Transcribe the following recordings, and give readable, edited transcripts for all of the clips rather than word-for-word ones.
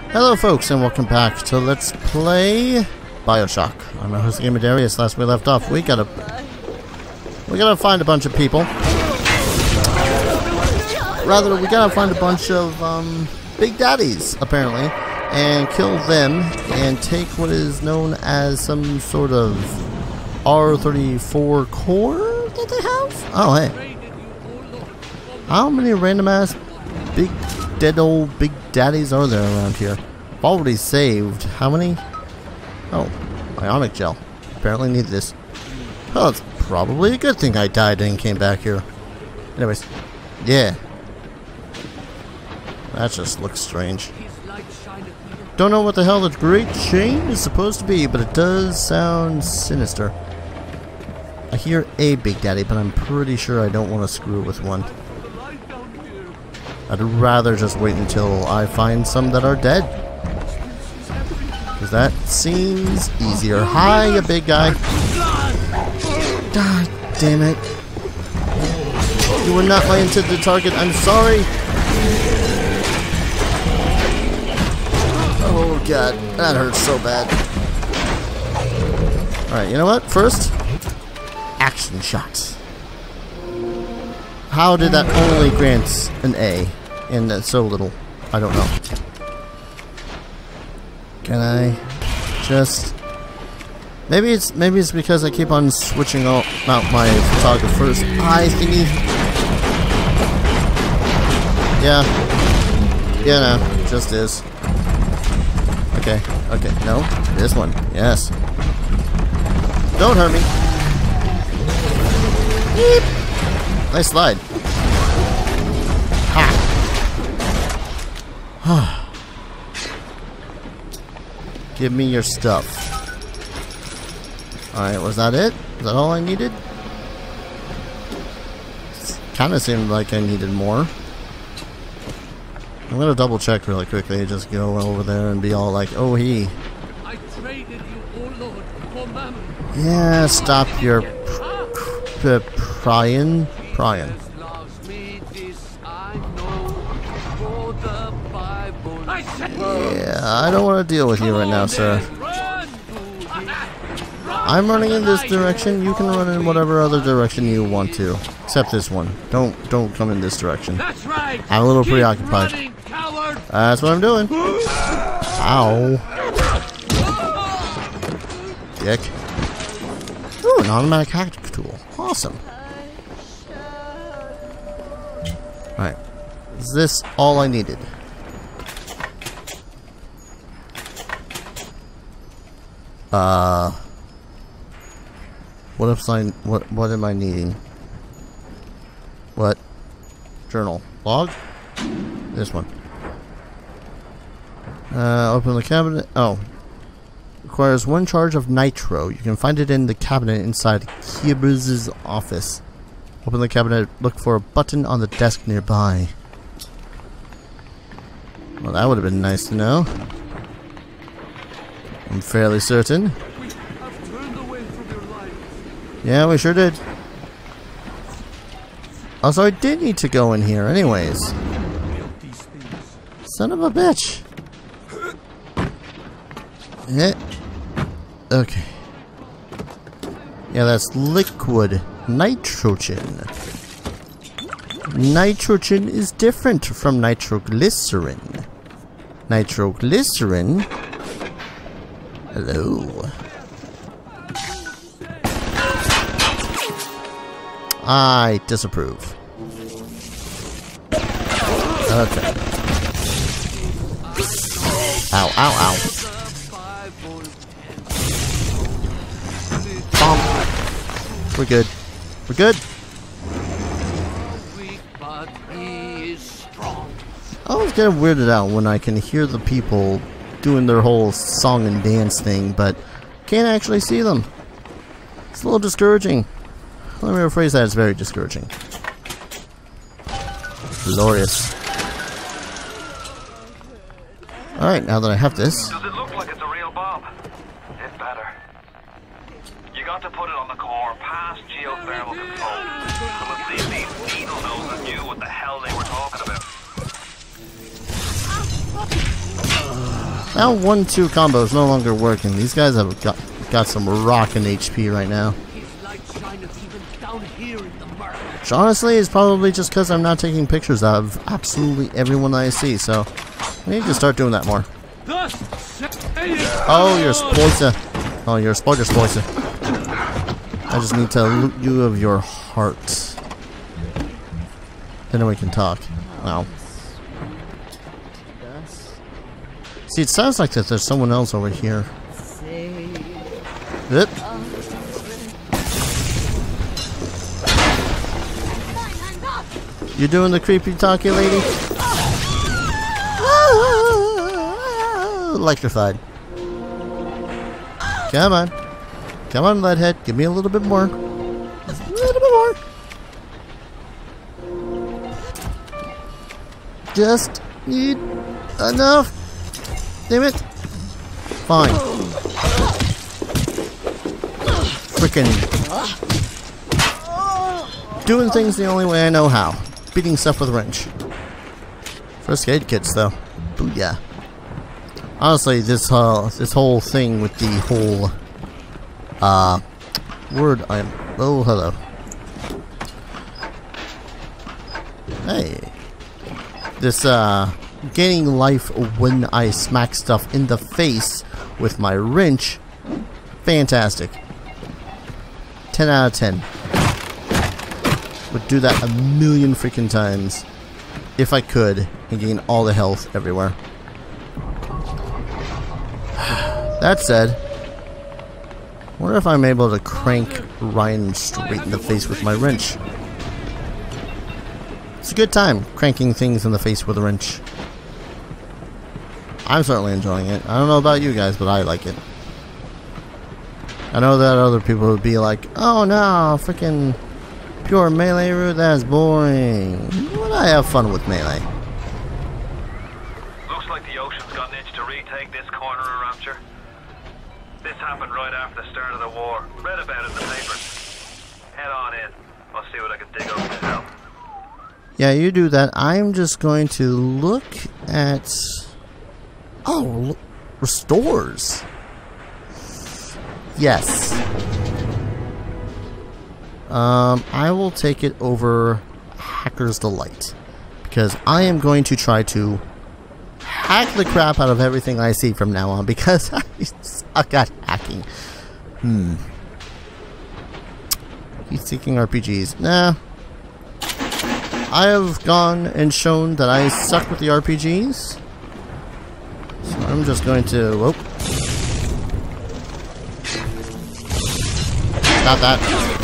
Hello folks and welcome back to Let's Play Bioshock. I'm your host Gamer Darius. Last we left off, we gotta find a bunch of people. Rather, we gotta find a bunch of big daddies, apparently, and kill them and take what is known as some sort of R34 core that they have? Oh hey. How many random ass big dead old big daddies are there around here? I've already saved how many? Oh, ionic gel. Apparently need this. Well, it's probably a good thing I died and came back here. Anyways, yeah. That just looks strange. Don't know what the hell the Great Chain is supposed to be, but it does sound sinister. I hear a big daddy, but I'm pretty sure I don't want to screw with one. I'd rather just wait until I find some that are dead. Because that seems easier. Hi, you big guy. God damn it. You were not my intended target. I'm sorry. Oh god, that hurts so bad. Alright, you know what? First, action shots. How did that only grant an A in so little? I don't know. Can I just... Maybe it's because I keep on switching out my photographer's eye thingy. Yeah, no, just is. Okay, no, this one, yes. Don't hurt me. Beep. Nice slide. Ha. Give me your stuff. Alright, was that it? Was that all I needed? Kinda seemed like I needed more. I'm gonna double check really quickly, just go over there and be all like, oh he. I traded you, oh Lord, for mammon. Yeah, stop your prying. Yeah, I don't want to deal with you right now, sir. I'm running in this direction. You can run in whatever other direction you want to, except this one. Don't come in this direction. I'm a little preoccupied. That's what I'm doing. Ow. Dick. Ooh, an automatic hack tool. Awesome. Alright. Is this all I needed? What am I needing? What? Journal. Log? This one. Open the cabinet. Oh. Requires 1 charge of nitro. You can find it in the cabinet inside Kibbuz's office. Open the cabinet, look for a button on the desk nearby. Well, that would have been nice to know. I'm fairly certain. Yeah, we sure did. Also, I did need to go in here anyways. Son of a bitch. Okay. Yeah, that's liquid nitrogen. Nitrogen is different from nitroglycerin. Nitroglycerin? Hello. I disapprove. Okay. Ow, ow, ow. Bomb. We're good. We're good. I always get weirded out when I can hear the people doing their whole song and dance thing, but can't actually see them. It's a little discouraging. Let me rephrase that, it's very discouraging. Glorious. Alright, now that I have this. Does it look like it's a real bomb? It better. You got to put it on the core past geothermal control. Some of these needle noses knew what the hell they were talking about. Now 1-2 combo is no longer working. These guys have got some rockin' HP right now. His light shineth even down here in the murk. Which honestly is probably just because I'm not taking pictures of absolutely everyone I see, so I need to start doing that more. Thus Oh, you're spoiler. Oh, you're spoiler. I just need to loot you of your heart. Then we can talk. Wow. See, it sounds like that there's someone else over here. Yep. You doing the creepy talky lady? Electrified. Come on. Come on, Leadhead. Give me a little bit more. Just a little bit more. Just need enough. Damn it. Fine. Frickin' doing things the only way I know how. Beating stuff with a wrench. First aid kits, though. Booyah. Honestly, this whole thing with the whole word I'm oh hello. Hey. This gaining life when I smack stuff in the face with my wrench. Fantastic. 10 out of 10. Would do that a million freaking times if I could and gain all the health everywhere. That said, I wonder if I'm able to crank Ryan straight in the face with my wrench. It's a good time cranking things in the face with a wrench. I'm certainly enjoying it. I don't know about you guys, but I like it. I know that other people would be like, oh no, freaking pure melee route, that's boring. But I have fun with melee. Looks like the Ocean's got an itch to retake this corner of Rapture. This happened right after the start of the war. Read about it in the papers. Head on in. I'll see what I can dig up to help. Yeah, you do that. I'm just going to look at... Oh, look, restores. Yes. I will take it over Hacker's Delight. Because I am going to try to hack the crap out of everything I see from now on. Because I suck at hacking. He's seeking RPGs. Nah. I have gone and shown that I suck with the RPGs. So I'm just going to... Whoop. Stop that.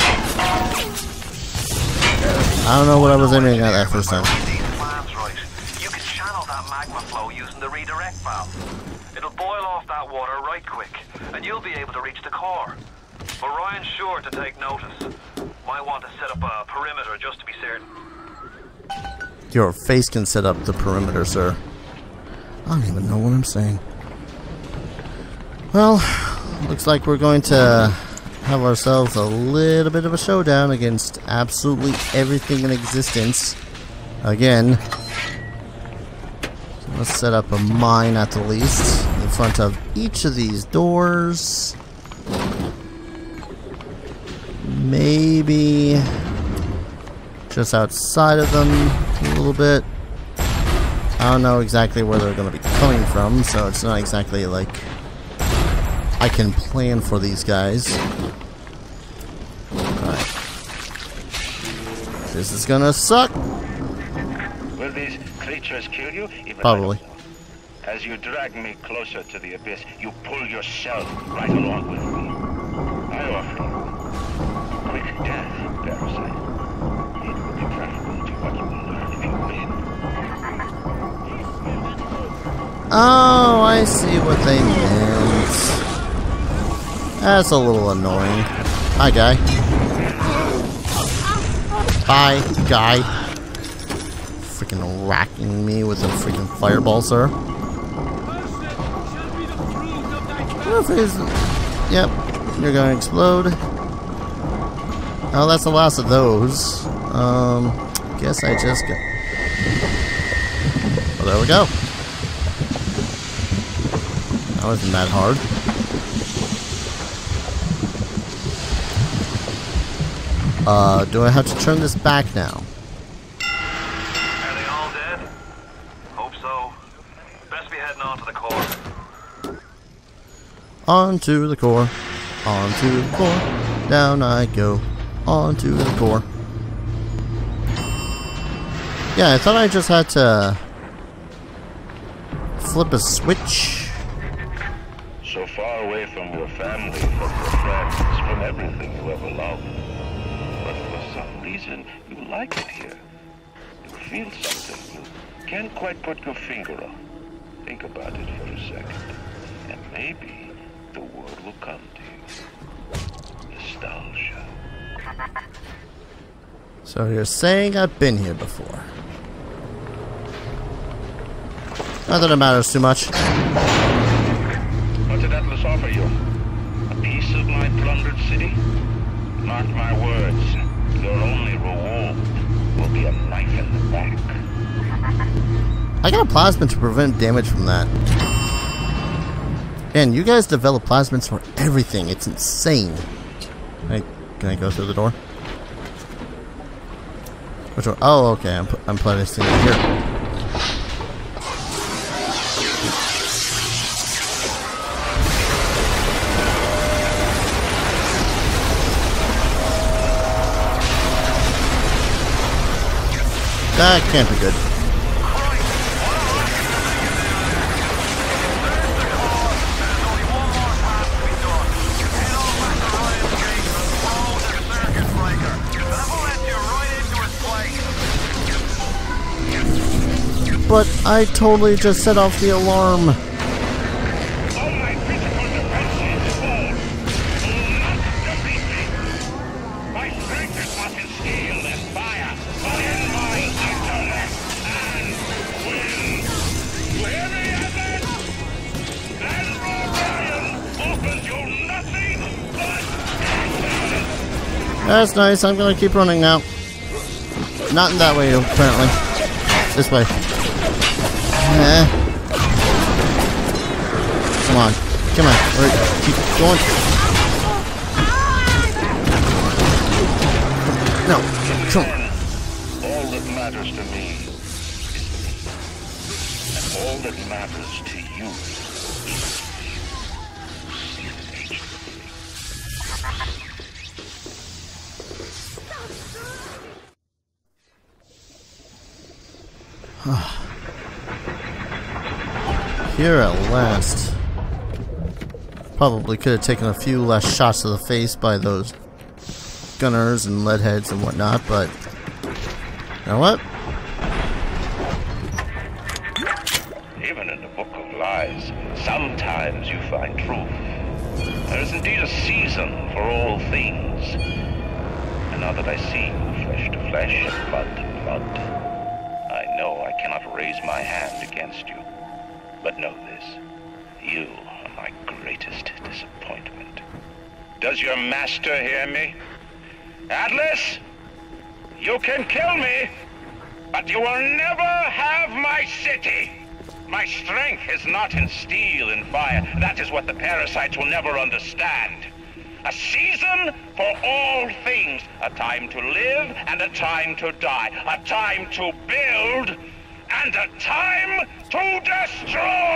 I don't know what I was aiming at that first time. You can channel that magma flow using the redirect valve. It'll boil off that water right quick, and you'll be able to reach the core. But Ryan's sure to take notice. Might want to set up a perimeter just to be certain. Your face can set up the perimeter, sir. I don't even know what I'm saying. Well, looks like we're going to have ourselves a little bit of a showdown against absolutely everything in existence. Again. So let's set up a mine at the least in front of each of these doors. Maybe just outside of them a little bit. I don't know exactly where they're going to be coming from, so it's not exactly like I can plan for these guys. Alright. This is gonna suck. Will these creatures kill you? Even Probably. As you drag me closer to the abyss, you pull yourself right along with me. I offer you quick death, Parasite. It would be preferable to what you will learn if you win. Oh, I see what they meant. That's a little annoying. Hi, guy. Bye, guy. Freaking racking me with a freaking fireball, sir. Yep, you're gonna explode. Oh, that's the last of those. Guess I just got... Well, there we go. That wasn't that hard. Do I have to turn this back now? Are they all dead? Hope so. Best be heading on to the core. On to the core. On to the core. Down I go. On to the core. Yeah, I thought I just had to flip a switch. So far away from your family, from your friends, from everything you ever loved. But for some reason, you like it here. You feel something. You can't quite put your finger on. Think about it for a second. And maybe the word will come to you. Nostalgia. So you're saying I've been here before. Not that it matters too much. What did Atlas offer you? A piece of my plundered city? Mark my words, your only reward will be a knife in the back. I got a plasmid to prevent damage from that. And you guys develop plasmids for everything. It's insane. Can I go through the door? Which one? Oh, okay. I'm placing it here. That can't be good. But I totally just set off the alarm. All my physical defenses fall. Not defeat me. My strength is not in steel and fire, but in my intellect and will. You hear me, Atlas? Admiral Ryan offers you nothing but death. That's nice. I'm gonna keep running now. Not in that way, apparently. This way. Come on. Come on. Keep going. No. Come on. All that matters to me is me. And all that matters to you Here at last. Probably could have taken a few less shots to the face by those gunners and lead heads and whatnot, but you know what? Even in the book of lies, sometimes you find truth. There is indeed a season for all things. And now that I see you flesh to flesh and blood to blood, I know I cannot raise my hand against you. But know this, you are my greatest disappointment. Does your master hear me? Atlas, you can kill me, but you will never have my city. My strength is not in steel and fire. That is what the parasites will never understand. A season for all things. A time to live and a time to die. A time to build and a time to destroy!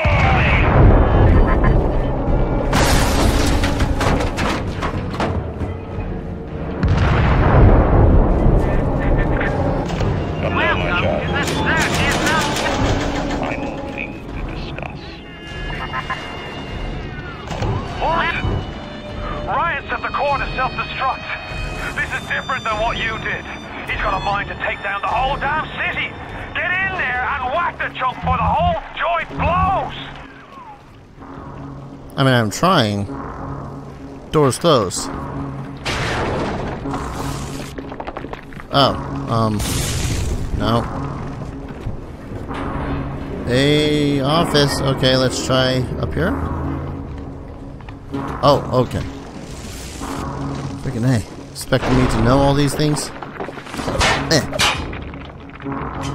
Final thing to discuss. Ryan set the core to self-destruct. This is different than what you did. He's got a mind to take down the whole damn city. Get in there and whack the chunk before the whole joint blows! I mean, I'm trying. Door's closed. Oh, no. A office. Okay, let's try up here. Oh, okay. Freaking A. Expecting me to know all these things?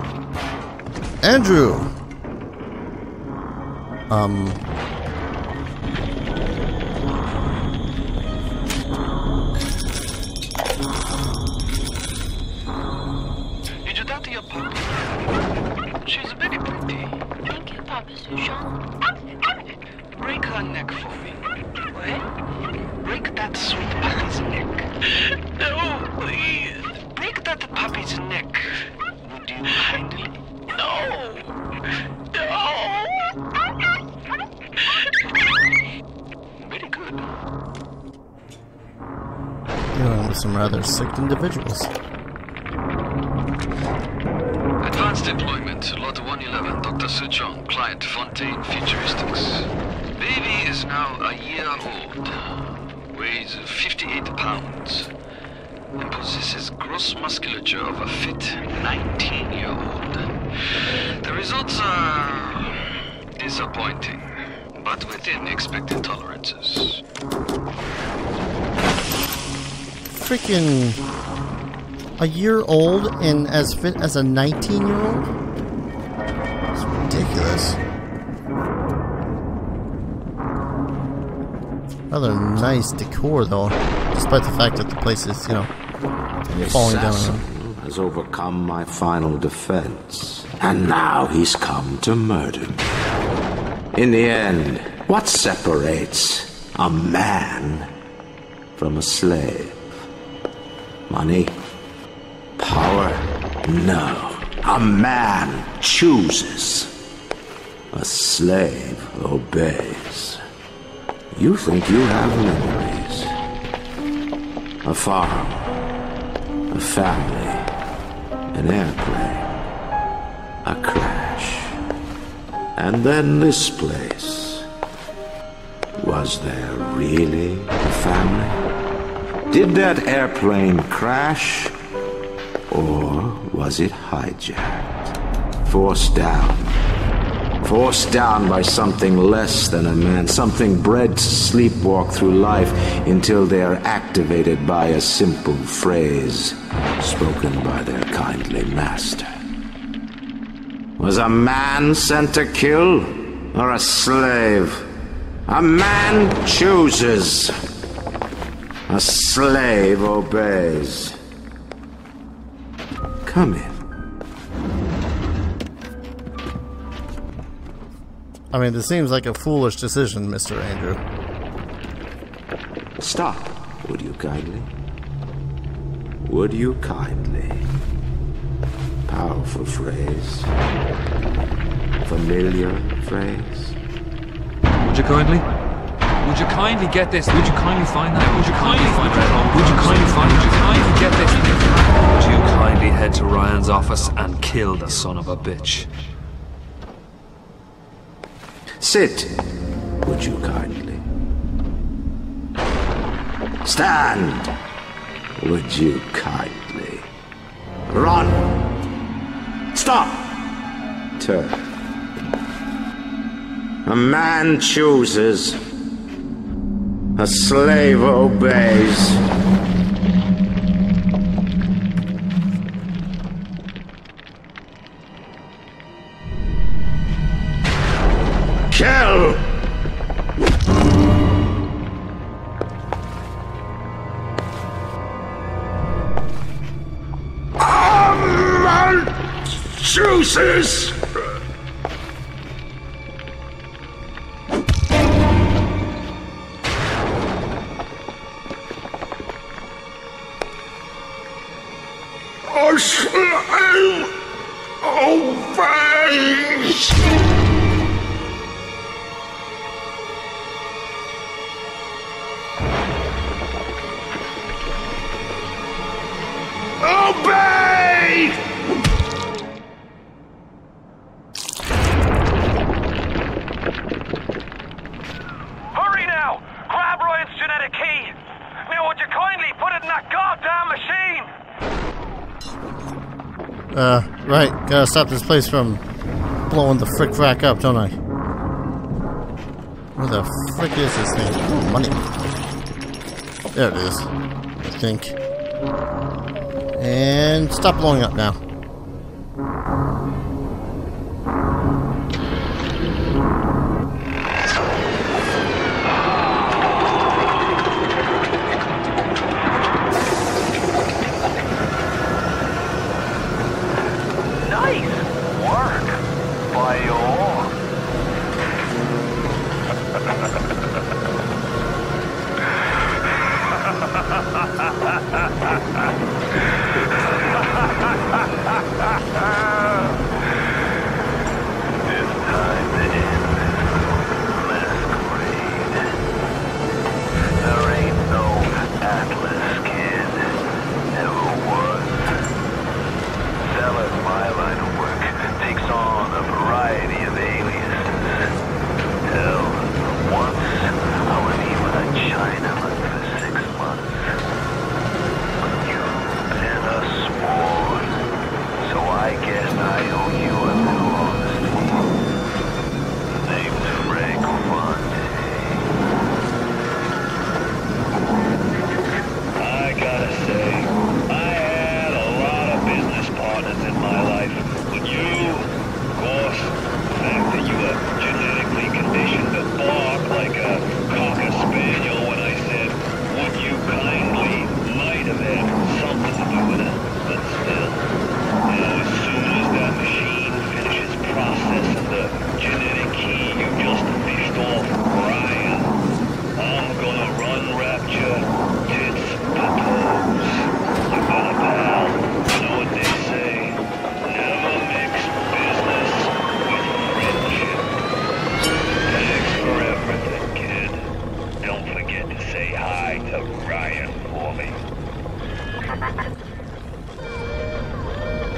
Andrew! Did you talk to your puppy? She's very pretty. Thank you, Papa Sushant. Break her neck for me. What? Break that sweet puppy's neck. No, please. Break that puppy's neck. Would you kindly? No. No. Very good. Dealing with some rather sick individuals. Advanced deployment, Lot 111, Dr. Suchong, client Fontaine Futuristics. Baby is now a year old, weighs 58 pounds, and possesses gross musculature of a fit 19-year-old. The results are disappointing, but within expected tolerances. Freaking a year old and as fit as a 19-year-old? It's ridiculous. Rather nice decor, though, despite the fact that the place is, you know, falling down. Has overcome my final defense, and now he's come to murder me. In the end, what separates a man from a slave? Money? Power? No. A man chooses. A slave obeys. You think you have memories. A farm. A family. An airplane. A crash. And then this place. Was there really a family? Did that airplane crash? Or was it hijacked? Forced down. Forced down by something less than a man. Something bred to sleepwalk through life until they are activated by a simple phrase spoken by their kindly master. Was a man sent to kill? Or a slave? A man chooses. A slave obeys. Come in. I mean, this seems like a foolish decision, Mr. Andrew. Stop, would you kindly? Would you kindly? Powerful phrase. Familiar phrase. Would you kindly? Would you kindly get this? Would you kindly find that? Would you kindly find that? Would you kindly find it? Would you kindly get this? Would you kindly head to Ryan's office and kill the son of a bitch? Sit, would you kindly? Stand, would you kindly? Run! Stop! Turn. A man chooses. A slave obeys. Kill! A man chooses. A slave obeys. Obey! Hurry now! Grab Ryan's genetic key! Now would you kindly put it in that goddamn machine? Right. Gotta stop this place from blowing the frick-frack up, don't I? Where the frick is this thing? Oh, money. There it is. I think. And stop blowing up now.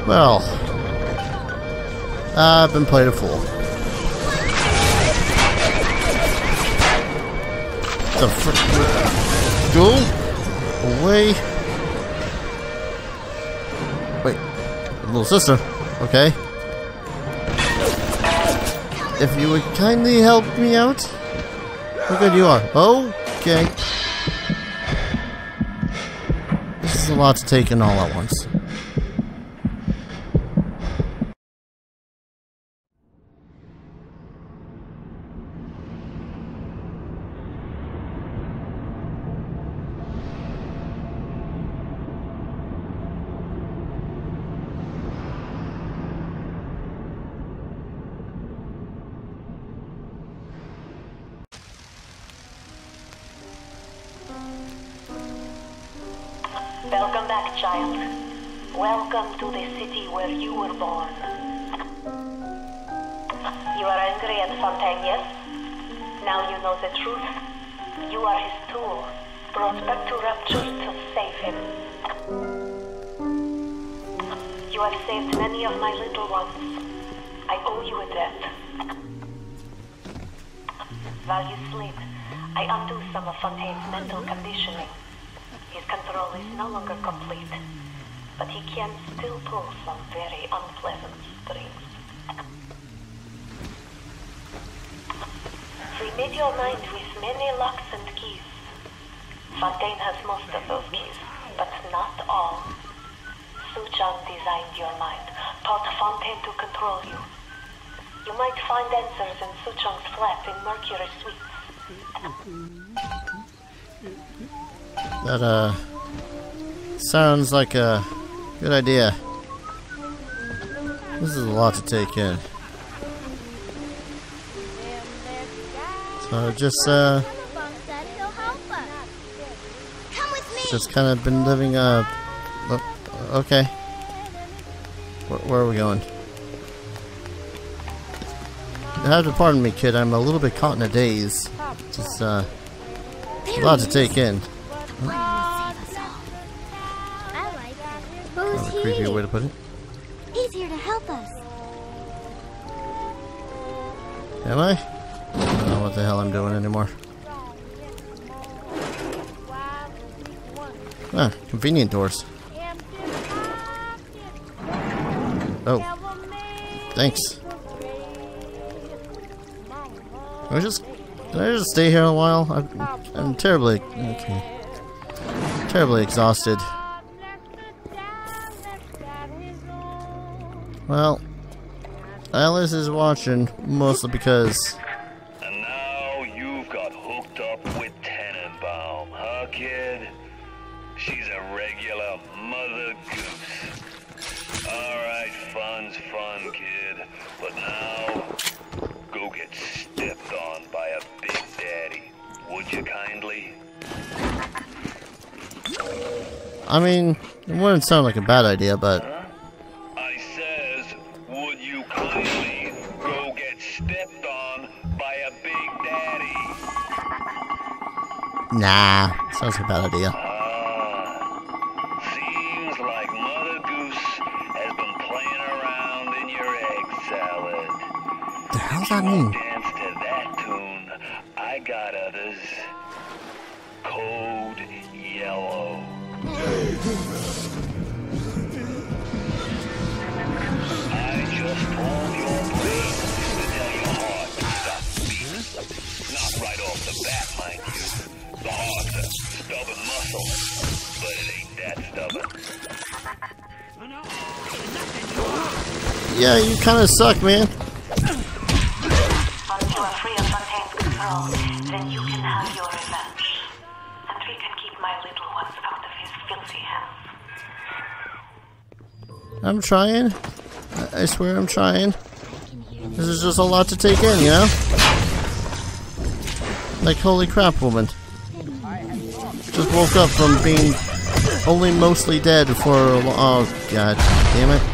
Well, I've been played a fool. The frick? Go away. Wait, little sister. Okay. If you would kindly help me out. How good you are. Okay. This is a lot to take in all at once. Welcome back, child. Welcome to the city where you were born. You are angry at Fontaine, yes? Now you know the truth. You are his tool, brought back to Rapture to save him. You have saved many of my little ones. I owe you a debt. While you sleep, I undo some of Fontaine's mental conditioning. His control is no longer complete, but he can still pull some very unpleasant strings. We made your mind with many locks and keys. Fontaine has most of those keys, but not all. Suchang designed your mind, taught Fontaine to control you. You might find answers in Suchang's flat in Mercury Suites. That, sounds like a good idea. This is a lot to take in. So just kind of been living okay. Where are we going? You have to pardon me, kid. I'm a little bit caught in a daze. Just a lot to take in. Who's a creepy way to put it. He's here to help us. Am I? I don't know what the hell I'm doing anymore. Ah, convenient doors. Oh. Thanks. Can I just stay here a while? I'm terribly exhausted. Well, Alice is watching mostly because. And now you've got hooked up with Tenenbaum, huh, kid? She's a regular mother goose. Alright, fun's fun, kid. But now, go get stepped on by a big daddy. Would you kindly? I mean, it wouldn't sound like a bad idea, but. I says, would you kindly go get stepped on by a big daddy? Nah, sounds like a bad idea. Seems like Mother Goose has been playing around in your egg salad. The hell's that mean? Dance to that tune. I got others. Code Yellow. I just told your brain to tell your heart to stop beating. Not right off the bat, mind you. The heart's a stubborn muscle, but it ain't that stubborn. Yeah, you kind of suck, man. Once you are free of Fontaine's control, then you can have your revenge. And we can keep my little ones out of his filthy hands. I'm trying. I swear I'm trying. This is just a lot to take in, you know? Like, holy crap, woman. Just woke up from being only mostly dead for a oh, god damn it.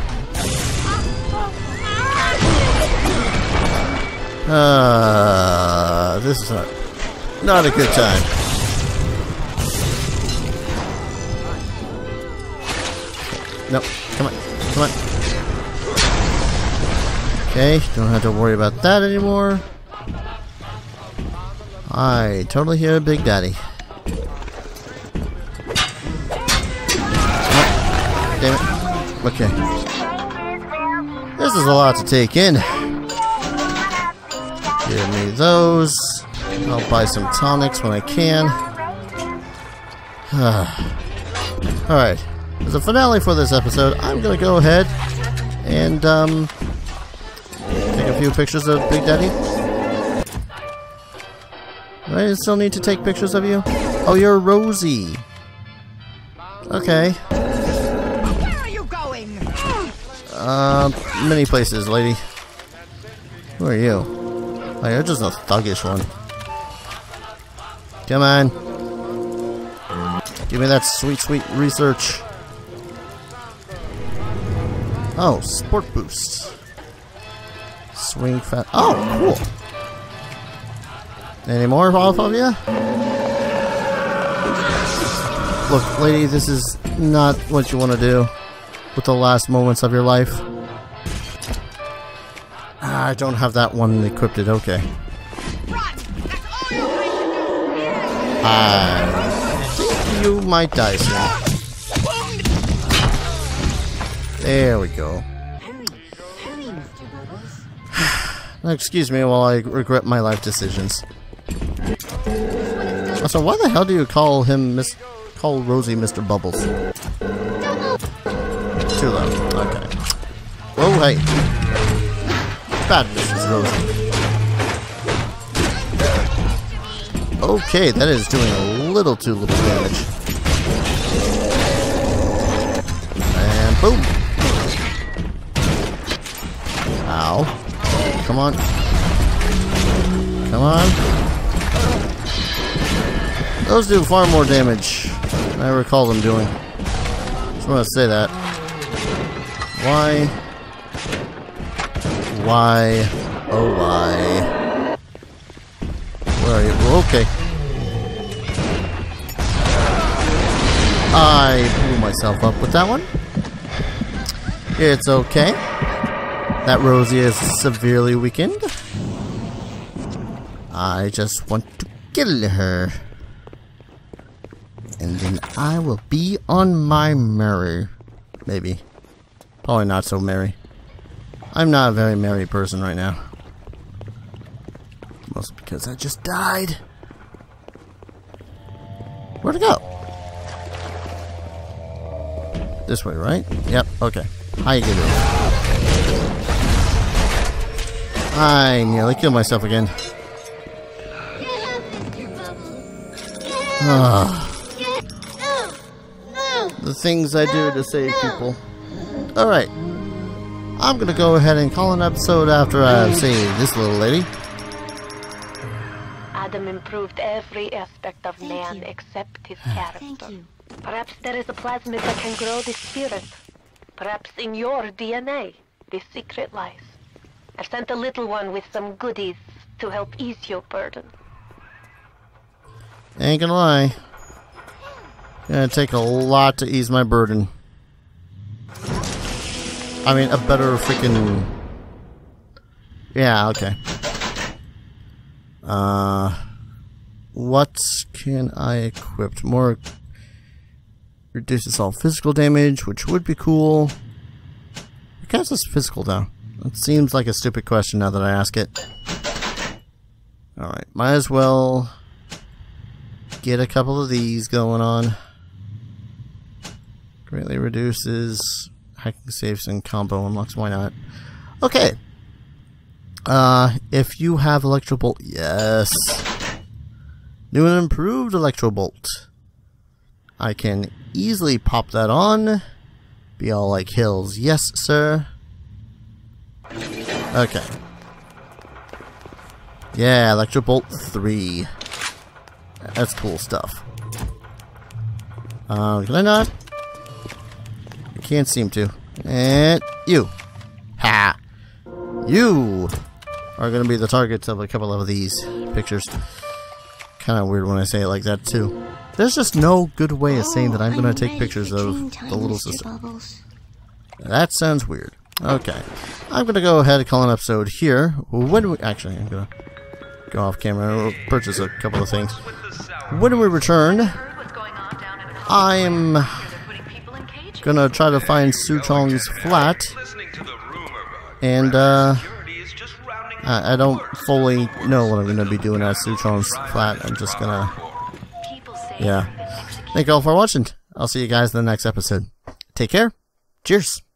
This is not a good time. No, come on, come on. Okay, don't have to worry about that anymore. I totally hear Big Daddy. Oh, damn it. Okay. This is a lot to take in. Give me those. I'll buy some tonics when I can. Alright. As a finale for this episode, I'm gonna go ahead and take a few pictures of Big Daddy. Do I still need to take pictures of you? Oh, you're Rosie. Okay. Where are you going? Many places, lady. Who are you? Oh, you're just a thuggish one. Come on. Give me that sweet, sweet research. Oh, sport boost. Swing fat. Oh, cool. Any more off of you? Look, lady, this is not what you want to do with the last moments of your life. I don't have that one equipped. Okay. I think you might die soon. There we go. Excuse me while I regret my life decisions. So why the hell do you call him call Rosie Mr. Bubbles? Too low. Okay. Whoa, hey. Bad Mrs. Rosie. Okay, that is doing a little too little damage. And boom. Ow. Come on. Come on. Those do far more damage than I recall them doing. Just want to say that. Why? Why? Oh, why? Where are you? Okay. I blew myself up with that one. It's okay. That Rosie is severely weakened. I just want to kill her. And then I will be on my merry. Maybe. Probably not so merry. I'm not a very merry person right now. Mostly because I just died. Where'd it go? This way, right? Yep, okay. How you doing? I nearly killed myself again. The things I do to save people. Alright. I'm gonna go ahead and call an episode after I've saved this little lady. Adam improved every aspect of man except his character. Perhaps there is a plasmid that can grow the spirit. Perhaps in your DNA, the secret lies. I've sent a little one with some goodies to help ease your burden. Ain't gonna lie. Gonna take a lot to ease my burden. I mean, a better freaking... Yeah, okay. What can I equip? More... Reduces all physical damage, which would be cool. What counts as physical, though? It seems like a stupid question now that I ask it. Alright, might as well get a couple of these going on. Greatly reduces hacking saves and combo unlocks, why not? Okay. If you have Electro Bolt, yes. New and improved Electro Bolt. I can easily pop that on. Be all like hills. Yes, sir. Okay. Yeah, Electro Bolt 3. That's cool stuff. Can I not? I can't seem to. And you. Ha! You are going to be the targets of a couple of these pictures. Kind of weird when I say it like that, too. There's just no good way of saying that I'm going to take pictures of the little sister. That sounds weird. Okay. I'm gonna go ahead and call an episode here. When we actually, I'm gonna go off camera and purchase a couple of things. When we return, I'm gonna try to find Suchong's flat, and I don't fully know what I'm gonna be doing at Suchong's flat. I'm just gonna, yeah. Thank you all for watching. I'll see you guys in the next episode. Take care. Cheers.